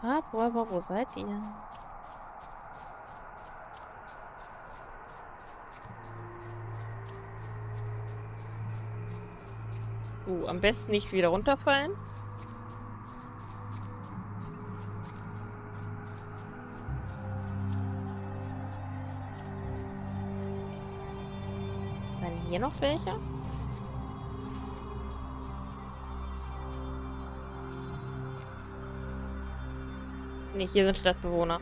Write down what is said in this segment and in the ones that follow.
Grabräuber, wo seid ihr? Am besten nicht wieder runterfallen. Dann hier noch welche? Nee, hier sind Stadtbewohner.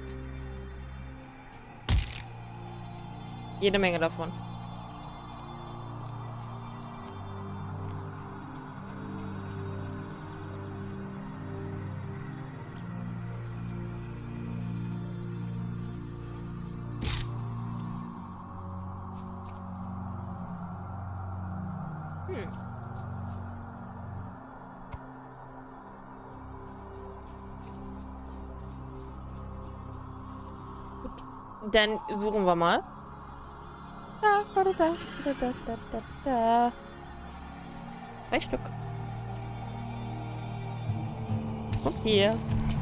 Jede Menge davon. Dann suchen wir mal. Da. 2 Stück. Und hier.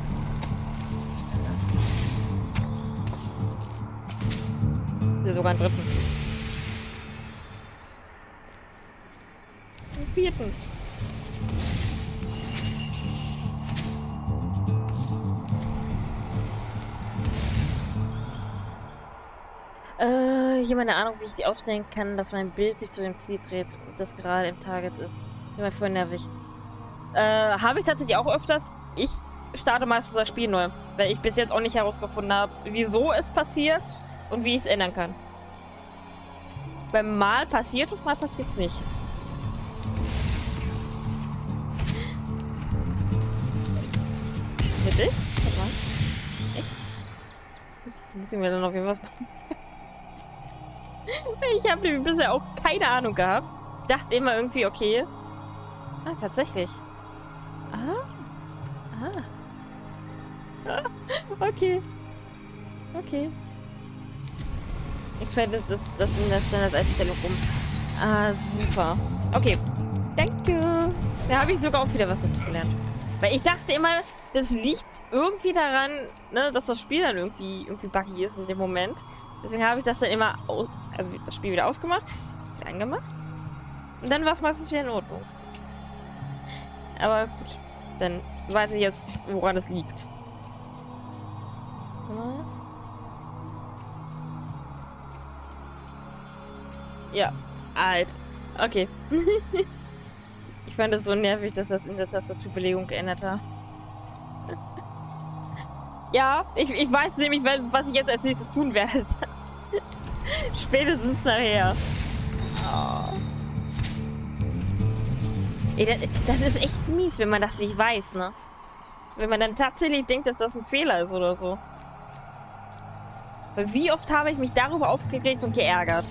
Hier sogar einen 3. Einen 4. Jemand eine Ahnung, wie ich die aufstellen kann, dass mein Bild sich zu dem Ziel dreht, das gerade im Target ist. Immer voll nervig. Habe ich tatsächlich auch öfters. Ich starte meistens das Spiel neu, weil ich bis jetzt auch nicht herausgefunden habe, wieso es passiert und wie ich es ändern kann. Beim Mal passiert es, mal passiert es nicht. Mit X? Warte mal. Echt? Müssen wir dann auf jeden Fall was machen? Ich habe bisher auch keine Ahnung gehabt. Dachte immer irgendwie, okay. Ah, tatsächlich. Okay. Okay. Ich schalte das in der Standardeinstellung um. Ah, super. Okay. Danke. Da habe ich sogar auch wieder was dazu gelernt. Weil ich dachte immer, das liegt irgendwie daran, ne, dass das Spiel dann irgendwie buggy ist in dem Moment. Deswegen habe ich das dann immer also das Spiel wieder ausgemacht, wieder angemacht. Und dann war es meistens wieder in Ordnung. Aber gut, dann weiß ich jetzt, woran es liegt. Ja, alt. Okay. Ich fand es so nervig, dass das in der Tastaturbelegung geändert hat. Ja, ich weiß nämlich, was ich jetzt als nächstes tun werde. Spätestens nachher. Oh. Ey, das ist echt mies, wenn man das nicht weiß, ne? Wenn man dann tatsächlich denkt, dass das ein Fehler ist oder so. Weil wie oft habe ich mich darüber aufgeregt und geärgert?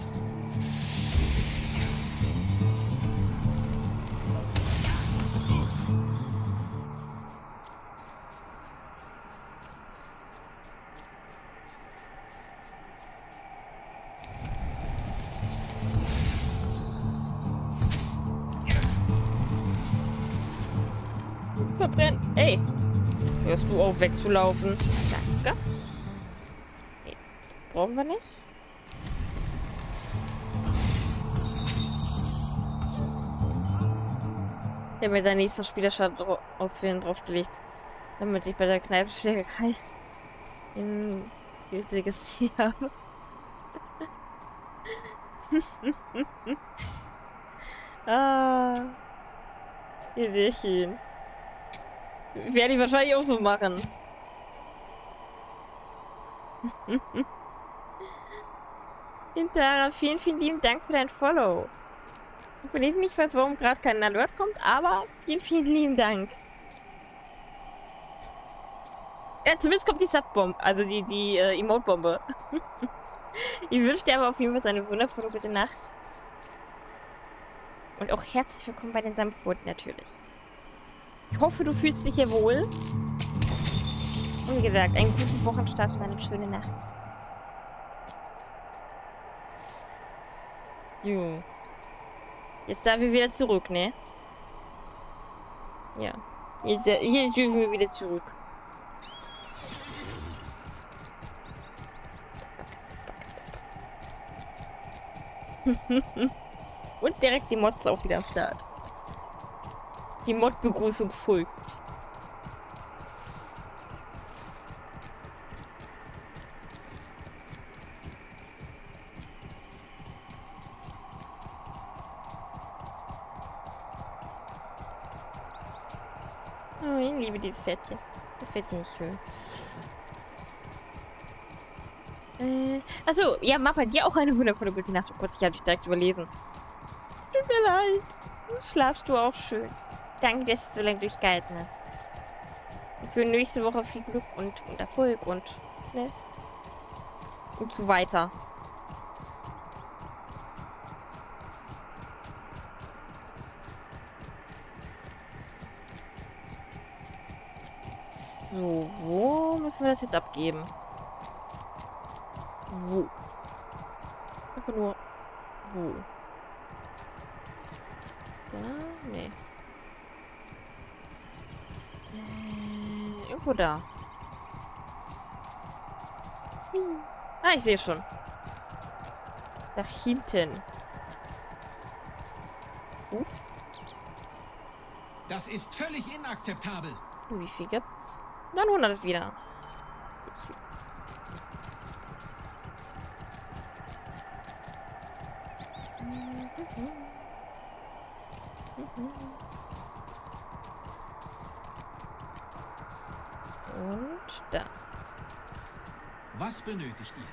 Verbrennen. Ey. Hörst du auf wegzulaufen? Danke. Nee, das brauchen wir nicht. Ich habe mir da nächsten Spielerstart auswählen draufgelegt, damit ich bei der Kneipenschlägerei ein gültiges Ziel habe. Ah. Ideenchen. Werde ich wahrscheinlich auch so machen. Hintara, vielen, vielen lieben Dank für dein Follow. Wenn ich nicht weiß, warum gerade kein Alert kommt, aber vielen, vielen lieben Dank. Ja, zumindest kommt die Subbombe, also die Emote-Bombe. Ich wünsche dir aber auf jeden Fall eine wundervolle gute Nacht. Und auch herzlich willkommen bei den Samtpfoten natürlich. Ich hoffe, du fühlst dich hier wohl. Und wie gesagt, einen guten Wochenstart und eine schöne Nacht. Jo. Jetzt darf ich wieder zurück, ne? Ja. Hier dürfen wir wieder zurück. Und direkt die Mods auch wieder am Start. Die Mod-Begrüßung folgt. Oh, ich liebe dieses Pferdchen. Das Pferdchen ist schön. Achso, ja, mach bei dir auch eine wundervolle gute Nacht. Oh Gott, ich habe dich direkt überlesen. Tut mir leid. Schlafst du auch schön. Danke, dass du so lange durchgehalten hast. Für nächste Woche viel Glück und Erfolg und, ne? Und so weiter. So, wo müssen wir das jetzt abgeben? Wo? Einfach nur. Wo? Da? Nee. Irgendwo da. Ah, ich sehe schon. Da hinten. Uff. Das ist völlig inakzeptabel. Wie viel gibt's? 900 wieder. Und da. Was benötigt ihr?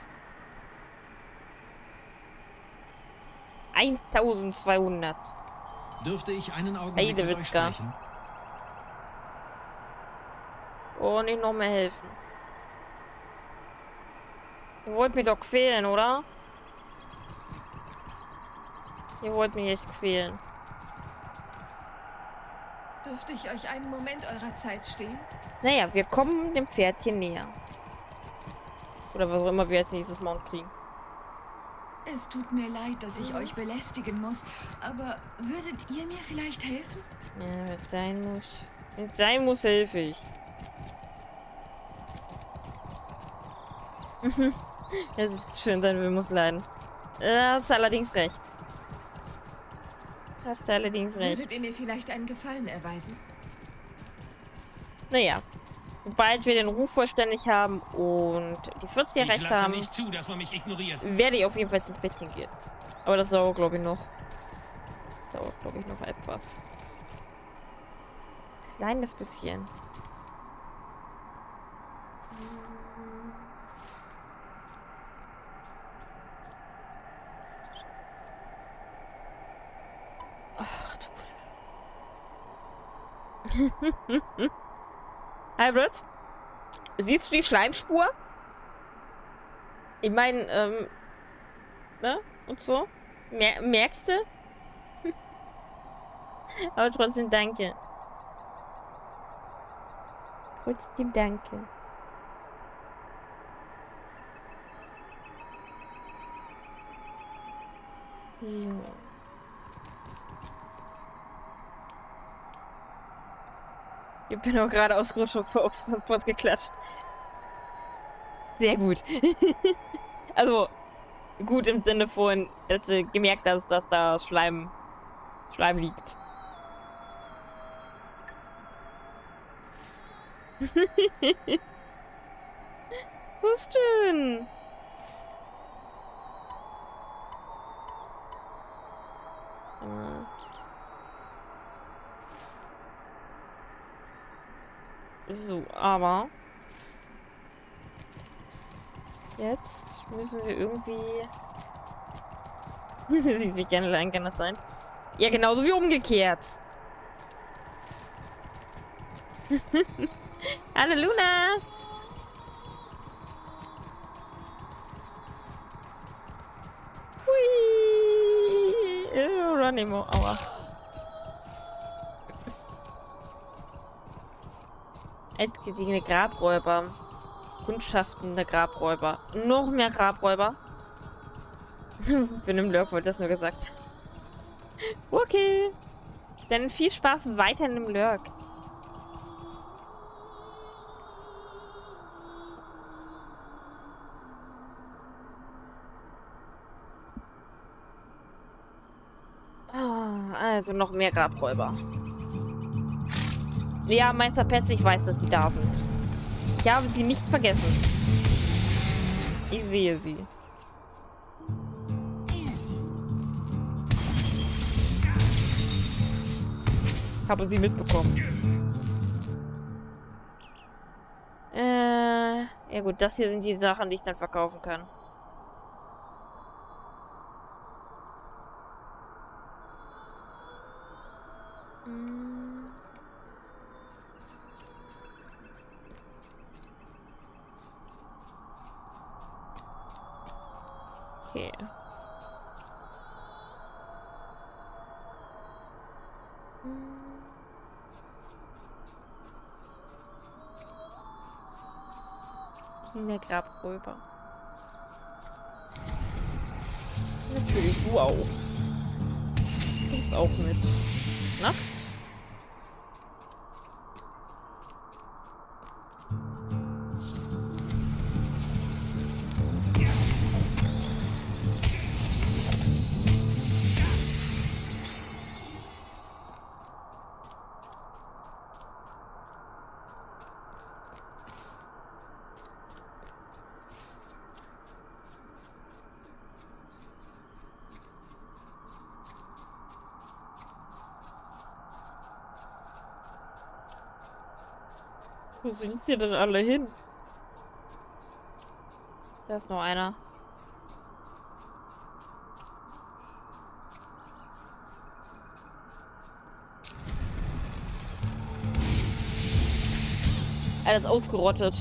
1200. Dürfte ich einen Augenblick mit euch Heidewitzka. sprechen? Oh, nicht noch mehr helfen. Ihr wollt mich doch quälen, oder? Ihr wollt mich echt quälen. Dürfte ich euch einen Moment eurer Zeit stehlen? Naja, wir kommen dem Pferdchen näher. Oder was auch immer wir jetzt nächstes Mal kriegen. Es tut mir leid, dass ich euch belästigen muss, aber würdet ihr mir vielleicht helfen? Ja, wenn es sein muss. Wenn es sein muss, helfe ich. Es ist schön, sein will muss leiden. Da hast du allerdings recht. Hast du allerdings recht. Würdet ihr mir vielleicht einen Gefallen erweisen? Naja. Sobald wir den Ruf vollständig haben und die 40 erreicht Ich lasse haben, nicht zu, dass man mich ignoriert. werde ich auf jeden Fall ins Bettchen gehen. Aber das dauert, glaube ich, noch. Dauert, glaube ich, noch etwas. Kleines bisschen. Ach du. Hybrid? Siehst du die Schleimspur? Ich meine, ne? Und so? Merkst du? Aber trotzdem danke. Trotzdem danke. So. Ich bin auch gerade ausgerutscht und aufs Transport geklatscht. Sehr gut. Also, gut im Sinne von, dass du gemerkt hast, dass da Schleim liegt. Wo ist schön? So, aber jetzt müssen wir irgendwie... Wie gerne kann das sein? Ja, genauso wie umgekehrt. Hallo Luna! Hui! Ronimo, aua. Altgediegene Grabräuber. Kundschaften der Grabräuber. Noch mehr Grabräuber. Bin im Lurk, wollte das nur gesagt. Okay. Dann viel Spaß weiter in dem Lurk. Also noch mehr Grabräuber. Ja, Meister Petz, ich weiß, dass sie da sind. Ich habe sie nicht vergessen. Ich sehe sie. Ich habe sie mitbekommen. Ja gut, das hier sind die Sachen, die ich dann verkaufen kann. Okay. Der Grabräuber. Natürlich, du auch. Du kommst auch mit. Nachts? Wo sind sie denn alle hin? Da ist noch einer. Alles ausgerottet.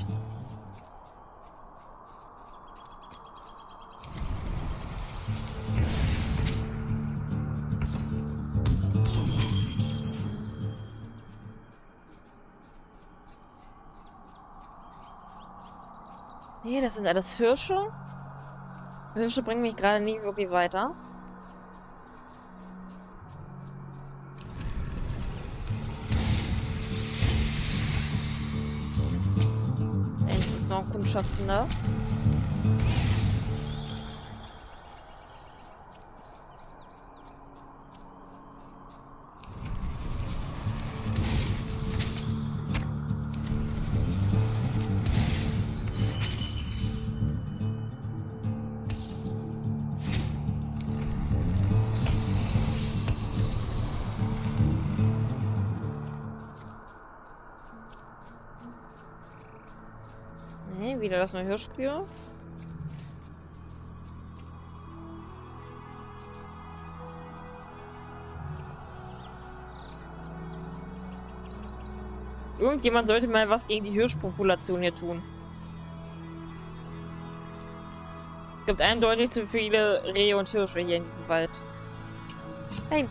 Nee, das sind alles Hirsche. Hirsche bringen mich gerade nie wirklich weiter. Endlich ist noch ein Kundschafter. Nee, wieder das neue Hirschkühe. Irgendjemand sollte mal was gegen die Hirschpopulation hier tun. Es gibt eindeutig zu viele Rehe und Hirsche hier in diesem Wald. Nein.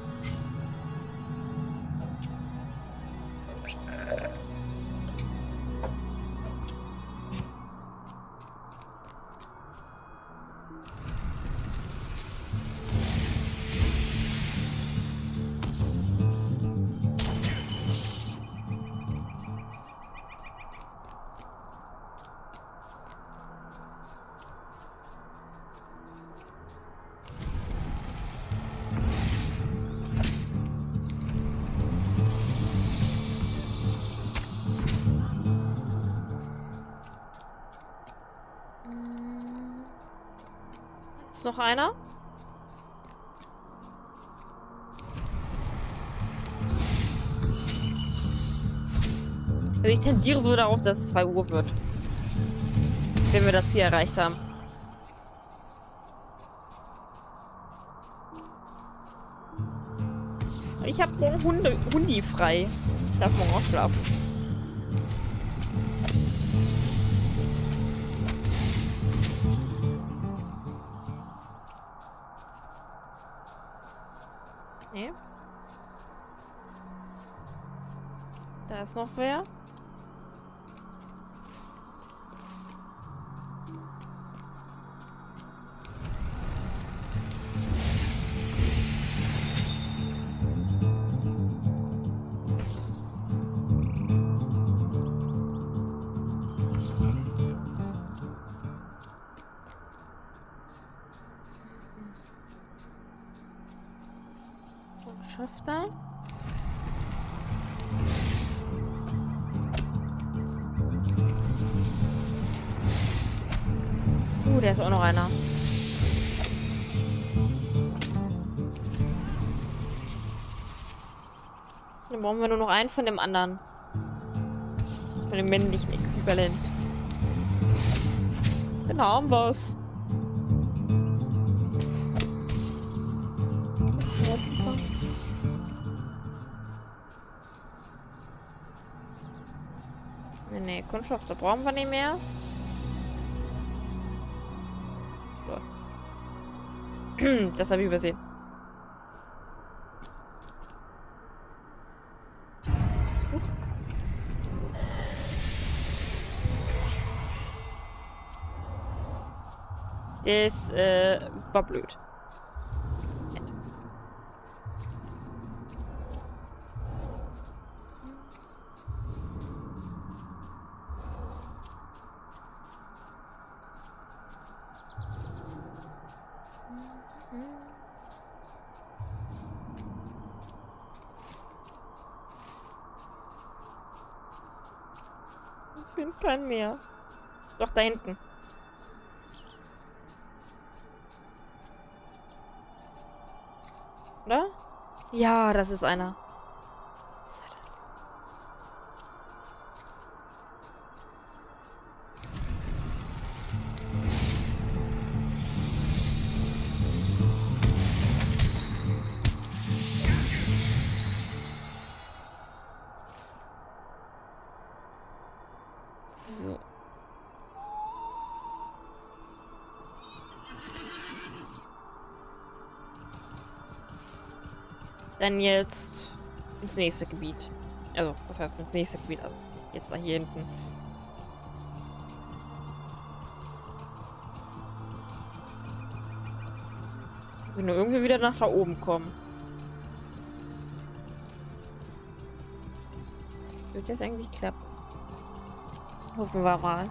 Ist noch einer? Also ich tendiere so darauf, dass es 2 Uhr wird. Wenn wir das hier erreicht haben. Ich habe morgen Hundi frei. Ich darf morgen auch schlafen. Nee. Da ist noch wer. Kundschafter. Der ist auch noch einer. Dann brauchen wir nur noch einen von dem anderen. Von dem männlichen Äquivalent. Dann haben wir's. Nee, Kundschafter brauchen wir nicht mehr. Das habe ich übersehen. Das war blöd. Ich finde keinen mehr. Doch, da hinten. Oder? Ja, das ist einer. Gott sei Dank. So. Dann jetzt ins nächste Gebiet. Also, was heißt ins nächste Gebiet? Also, jetzt da hier hinten. Also nur irgendwie wieder nach da oben kommen. Wird das eigentlich klappen? Hoffen wir mal.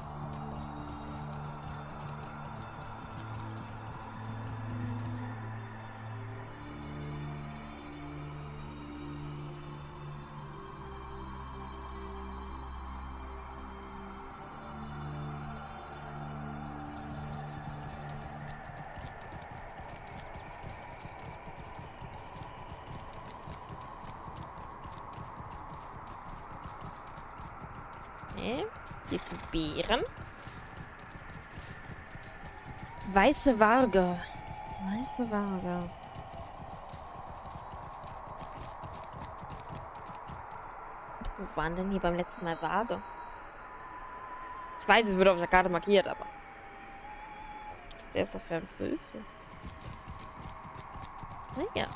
Hier sind Beeren. Weiße Waage. Weiße Waage. Wo waren denn hier beim letzten Mal Waage? Ich weiß, es wird auf der Karte markiert, aber... Wer ist das für ein Wölfe? Naja.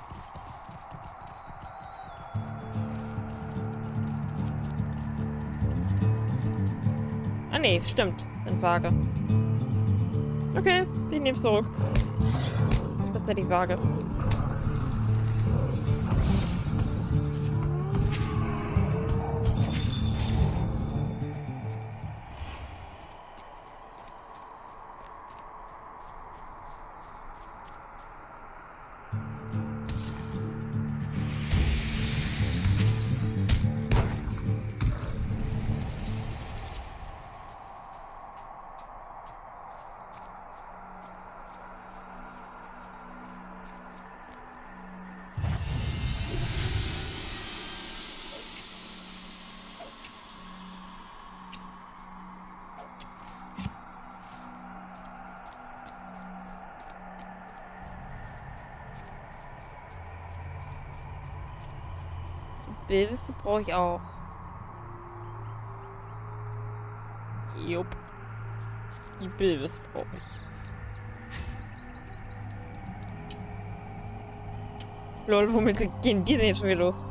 Ah ne, stimmt. Sind Waage. Okay, ich nehme es zurück. Tatsächlich Waage. Bildwisse brauche ich auch. Jupp. Die Bildwisse brauche ich. Lol, womit gehen die denn jetzt schon wieder los?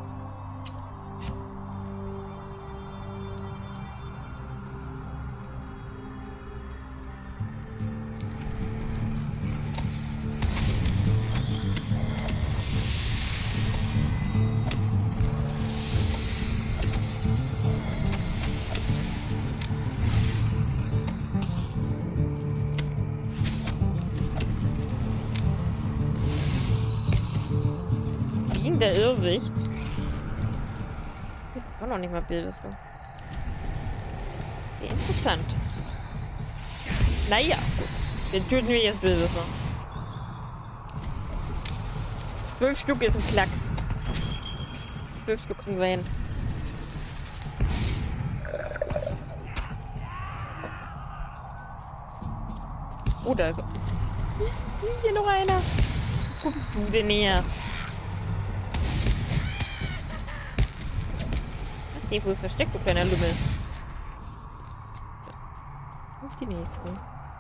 der Irrwicht. Das war noch nicht mal Bildwisse. Wie interessant. Naja, gut. Den töten wir jetzt Bildwisse. 12 Stück ist ein Klacks. 12 Stück kriegen wir hin. Oh, da ist er. Hier noch einer. Wo bist du denn her? Hast du wohl versteckt, du kleiner Lümmel? Und die nächsten.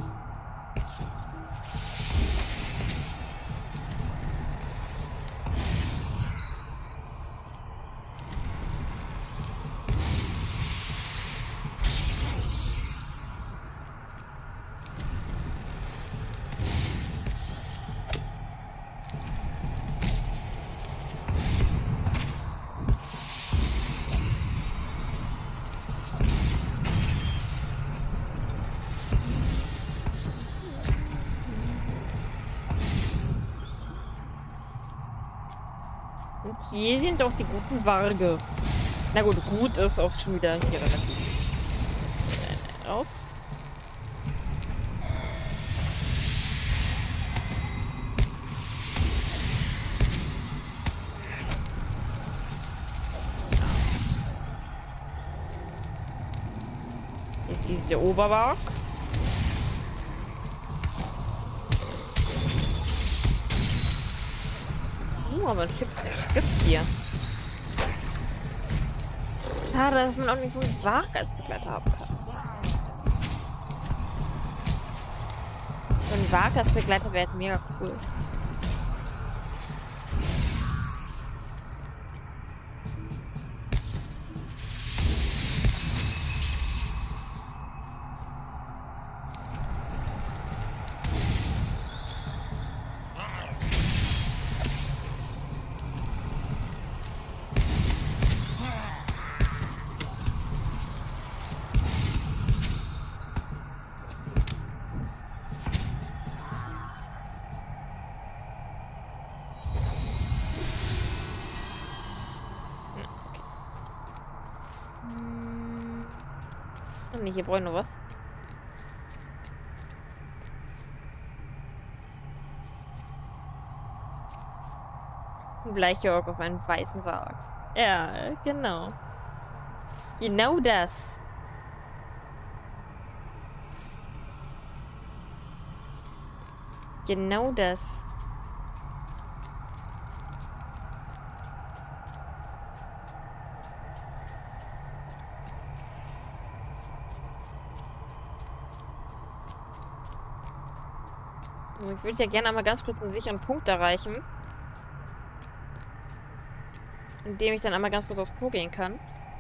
Und hier sind auch die guten Warge. Na gut, gut ist oft schon wieder hier relativ raus. Jetzt ist der Oberwarg. Aber ein schickes Tier. Schade, dass man auch nicht so einen Warg als Begleiter haben kann. So ein Warg als Begleiter wäre mega cool. Nee, hier brauche ich noch was. Ein Bleichjorg auf einen weißen Wagen. Ja, genau. Genau das. Genau das. Ich würde ja gerne einmal ganz kurz einen sicheren Punkt erreichen. Indem ich dann einmal ganz kurz aufs Klo gehen kann.